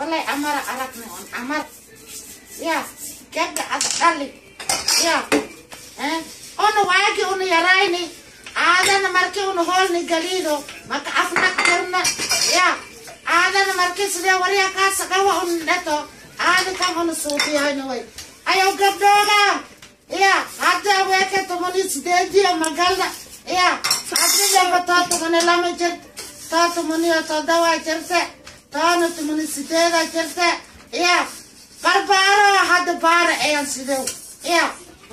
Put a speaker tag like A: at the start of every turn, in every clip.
A: Wallahi amar aragna on amar ya gabda adali ya ono waagi ono yarayni aadana marki ono holni galido maka afna karna ya aadana marki sida wariya kaasa gawa on dato aada kan ono suuti hayno way ayo gabdooga ya hadda weke to moni sideedi magalna ya hadda jaba to moni lama jer to moni to dawa jerse taano to moni sideeda jerse ya barbaro hadda bara ayan sidoo ya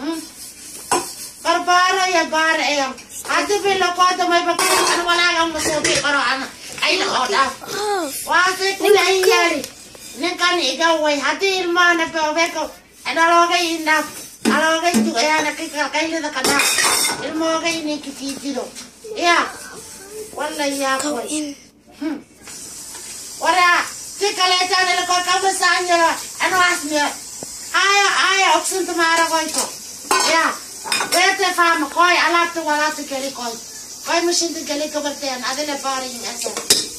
A: barbaro ya bara ayan hadda bilo ko to may bakal wala kang masubi karo ana ay naoda wasi kulayari ninkan ikaw way hadda ilma na paweko analoga ina aloga tu ayana kikaila da kana ilmo ga ini kititiro ya wallahi ya ko wala tikale tane ko kabasanya ano asmiya aya option tumara ko ito ya bete fam koy alatu wala tu keli koy machine tu keli ko berten adele paring asa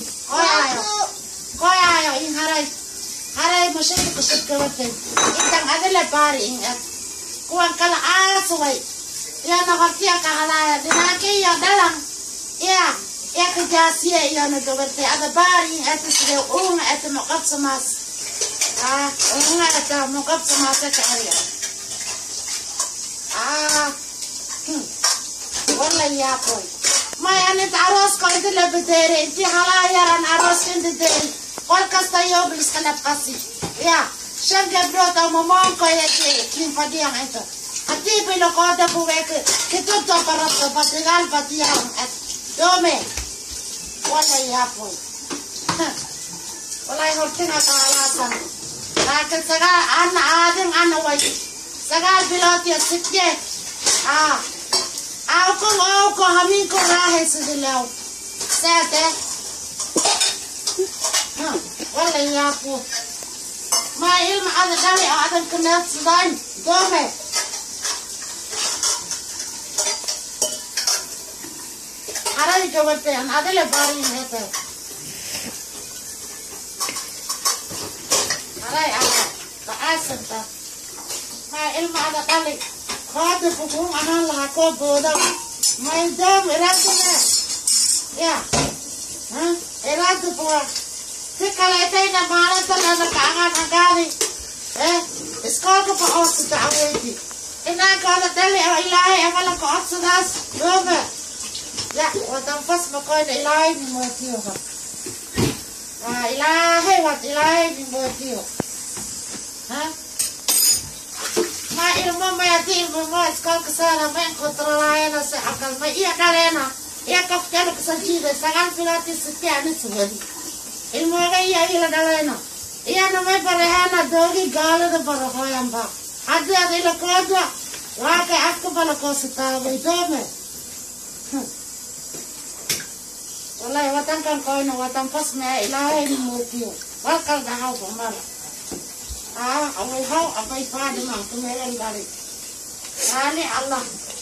A: koy ayo in haray machine ko sut ko berten itang adele paring at kuang kala asway ya nakartia ka halaya dinaki ya dalang ya kejasiya ya na gawarte ada bari at sile at maqab samas at maqab samas ka area wallahi ya koy ma yani aros ko idile bedere inti halaya ran aros indidere wal kasta yo bilis kalap kasi ya shanga brota momon ko yake kin fadiang ito ati bilo ko da buwek kituto para sa patigal patiang at dome wallahi ya koy wallahi hortina ka alasan lakin saga ading way saga biloti sikye ko hamin ko rahe sidilaw sete wallahi ya koy ما علم هذا داري عدم كنا صداين دومه هراي جوابته أنا هذا اللي بارين هذا هراي بأسن تا ما علم هذا داري خاطر بقوم أنا لا كوبودا ما يدوم إرادة يا إرادة بوا تكاليتين مالك تلا كأنك نقالي إسكالك بقص تعويتي إنك على دلي إلهي أملك قص ناس يومه لا وتنفس مقال إلهي بموتيوها إلهي إلهي بموتيوه ما إلما ما يدي إلما إسكالك سارة ما ينقطر راينا سيحقل ما إيا كالينا إيا كفتلك سجيدة سغان فلاتي ستياني سوالي ilmogaya ila dalena iyana may parehana dogi gala da parahoyan ba hadde adila kodwa waka akka bala kosita ba idome wallahi watan kan koino watan pas me ilahi ni mutio wakal da haw mala awai haw abai fadi ma tumere dali ali allah